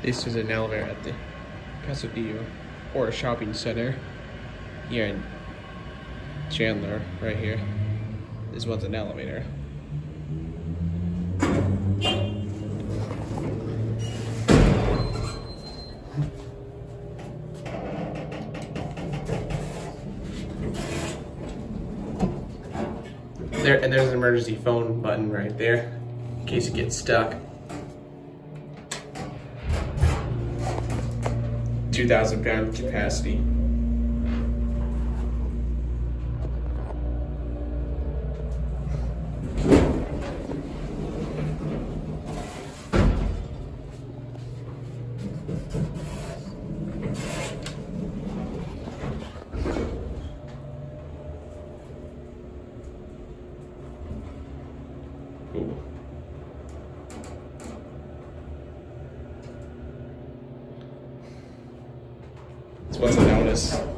This is an elevator at the Paseo or a shopping center here in Chandler, right here. This one's an elevator. There's an emergency phone button right there in case it gets stuck. 2,000-pound capacity. Ooh. This one's an Otis.